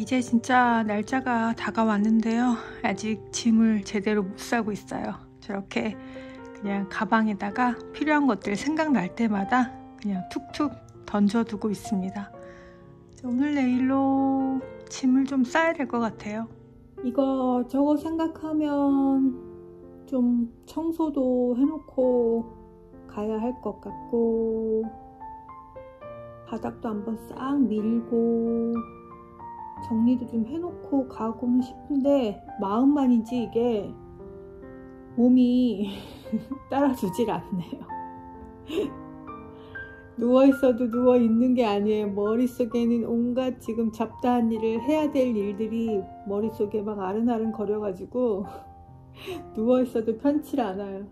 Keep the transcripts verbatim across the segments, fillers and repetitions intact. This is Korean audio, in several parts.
이제 진짜 날짜가 다가왔는데요. 아직 짐을 제대로 못 싸고 있어요. 저렇게 그냥 가방에다가 필요한 것들 생각날 때마다 그냥 툭툭 던져두고 있습니다. 오늘 내일로 짐을 좀 싸야 될 것 같아요. 이거 저거 생각하면 좀 청소도 해놓고 가야 할 것 같고, 바닥도 한번 싹 밀고 정리도 좀 해놓고 가고는 싶은데 마음만이지 이게 몸이 따라주질 않네요. 누워있어도 누워있는 게 아니에요. 머릿속에는 온갖 지금 잡다한 일을 해야 될 일들이 머릿속에 막 아른아른 거려가지고 누워있어도 편치 않아요.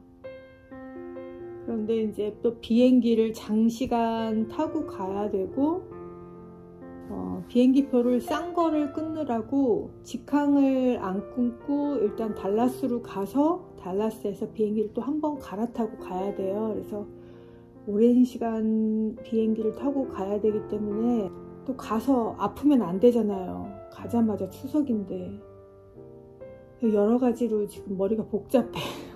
그런데 이제 또 비행기를 장시간 타고 가야 되고, 어, 비행기표를 싼 거를 끊느라고 직항을 안 끊고 일단 달라스로 가서 달라스에서 비행기를 또 한 번 갈아타고 가야 돼요. 그래서 오랜 시간 비행기를 타고 가야 되기 때문에 또 가서 아프면 안 되잖아요. 가자마자 추석인데. 여러 가지로 지금 머리가 복잡해요.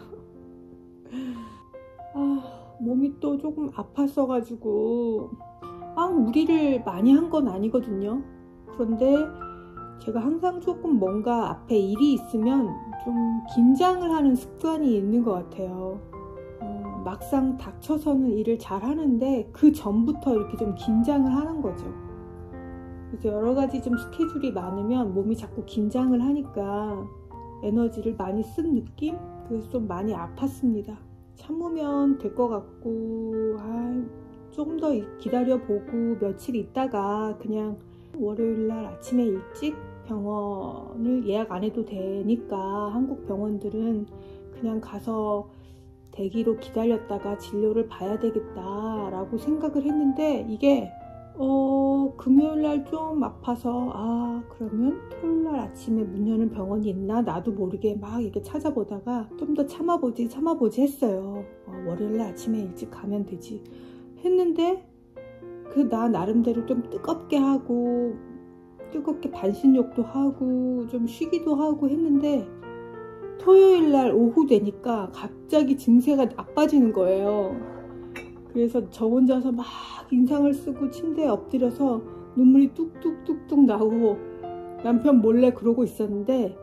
아, 몸이 또 조금 아팠어가지고 막 무리를 많이 한 건 아니거든요. 그런데 제가 항상 조금 뭔가 앞에 일이 있으면 좀 긴장을 하는 습관이 있는 것 같아요. 어, 막상 닥쳐서는 일을 잘 하는데 그 전부터 이렇게 좀 긴장을 하는 거죠. 그래서 여러 가지 좀 스케줄이 많으면 몸이 자꾸 긴장을 하니까 에너지를 많이 쓴 느낌? 그래서 좀 많이 아팠습니다. 참으면 될 것 같고, 아, 조금 더 기다려보고 며칠 있다가 그냥 월요일날 아침에 일찍 병원을 예약 안 해도 되니까 한국 병원들은 그냥 가서 대기로 기다렸다가 진료를 봐야 되겠다라고 생각을 했는데, 이게 어 금요일날 좀 아파서 아 그러면 토요일날 아침에 문 여는 병원이 있나 나도 모르게 막 이렇게 찾아보다가 좀 더 참아보지 참아보지 했어요. 어, 월요일날 아침에 일찍 가면 되지 했는데, 그 나 나름대로 좀 뜨겁게 하고 뜨겁게 반신욕도 하고 좀 쉬기도 하고 했는데, 토요일날 오후 되니까 갑자기 증세가 나빠지는 거예요. 그래서 저 혼자서 막 인상을 쓰고 침대에 엎드려서 눈물이 뚝뚝뚝뚝 나고 남편 몰래 그러고 있었는데,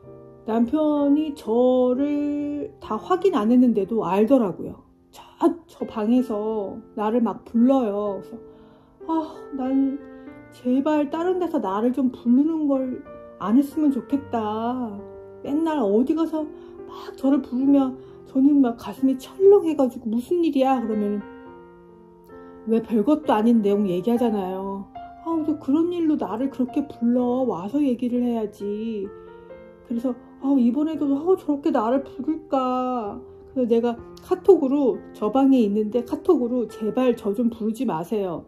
남편이 저를 다 확인 안 했는데도 알더라고요. 저, 저 방에서 나를 막 불러요. 그래서 아, 난 제발 다른 데서 나를 좀 부르는 걸 안 했으면 좋겠다. 맨날 어디 가서 막 저를 부르면 저는 막 가슴이 철렁해가지고 무슨 일이야? 그러면 왜 별것도 아닌 내용 얘기하잖아요. 아, 근데 그런 일로 나를 그렇게 불러 와서 얘기를 해야지. 그래서 아, 이번에도 아, 저렇게 나를 부를까. 그래서 내가 카톡으로, 저 방에 있는데 카톡으로 제발 저 좀 부르지 마세요.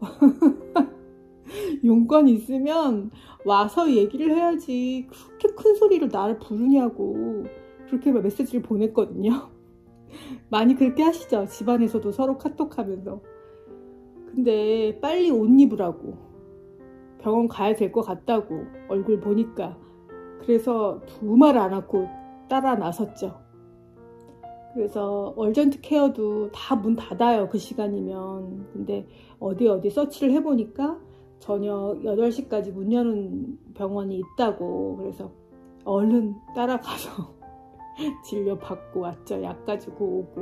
용건 있으면 와서 얘기를 해야지 그렇게 큰 소리로 나를 부르냐고, 그렇게 메시지를 보냈거든요. 많이 그렇게 하시죠? 집안에서도 서로 카톡하면서. 근데 빨리 옷 입으라고, 병원 가야 될 것 같다고 얼굴 보니까. 그래서 두 말 안 하고 따라 나섰죠. 그래서 얼전트 케어도 다 문 닫아요, 그 시간이면. 근데 어디 어디 서치를 해보니까 저녁 여덟 시까지 문 여는 병원이 있다고. 그래서 얼른 따라가서 진료 받고 왔죠. 약 가지고 오고.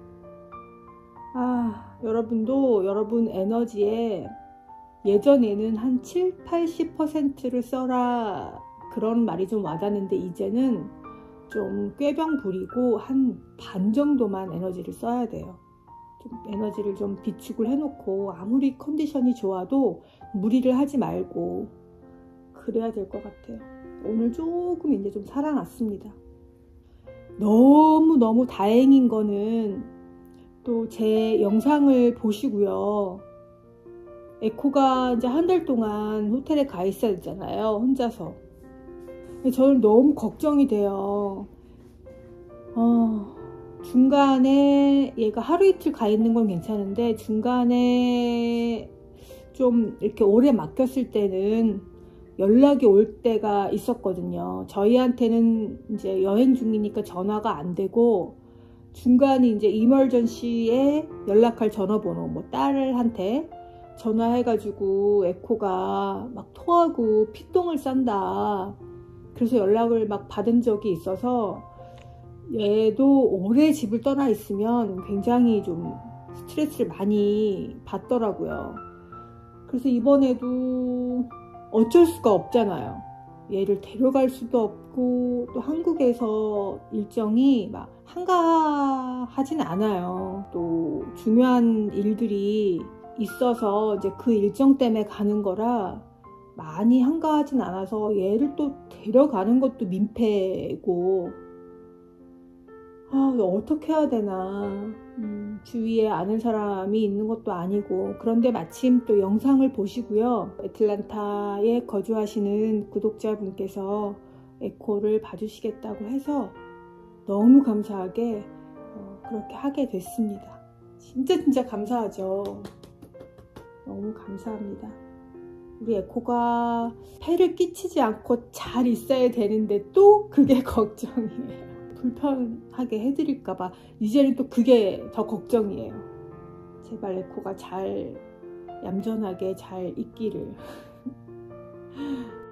아, 여러분도 여러분 에너지에 예전에는 한 칠, 팔십 퍼센트를 써라 그런 말이 좀 와닿는데, 이제는 좀 꾀병 부리고 한 반 정도만 에너지를 써야 돼요. 좀 에너지를 좀 비축을 해놓고 아무리 컨디션이 좋아도 무리를 하지 말고 그래야 될 것 같아요. 오늘 조금 이제 좀 살아났습니다. 너무너무 다행인 거는 또 제 영상을 보시고요. 에코가 이제 한 달 동안 호텔에 가 있어야 되잖아요, 혼자서. 저는 너무 걱정이 돼요. 어, 중간에 얘가 하루 이틀 가 있는 건 괜찮은데 중간에 좀 이렇게 오래 맡겼을 때는 연락이 올 때가 있었거든요. 저희한테는 이제 여행 중이니까 전화가 안 되고, 중간에 이제 이멀전시에 연락할 전화번호, 뭐 딸한테 전화해가지고 에코가 막 토하고 피똥을 싼다. 그래서 연락을 막 받은 적이 있어서, 얘도 오래 집을 떠나 있으면 굉장히 좀 스트레스를 많이 받더라고요. 그래서 이번에도 어쩔 수가 없잖아요. 얘를 데려갈 수도 없고, 또 한국에서 일정이 막 한가하진 않아요. 또 중요한 일들이 있어서 이제 그 일정 때문에 가는 거라 많이 한가하진 않아서 얘를 또 데려가는 것도 민폐고, 아, 어떻게 해야 되나. 음, 주위에 아는 사람이 있는 것도 아니고. 그런데 마침 또 영상을 보시고요, 애틀란타에 거주하시는 구독자분께서 에코를 봐주시겠다고 해서 너무 감사하게 어, 그렇게 하게 됐습니다. 진짜 진짜 감사하죠. 너무 감사합니다. 우리 에코가 폐를 끼치지 않고 잘 있어야 되는데 또 그게 걱정이에요. 불편하게 해드릴까봐 이제는 또 그게 더 걱정이에요. 제발 에코가 잘 얌전하게 잘 있기를.